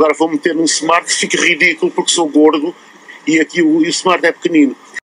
agora vou meter num Smart, fica ridículo porque sou gordo e aqui o Smart é pequenino.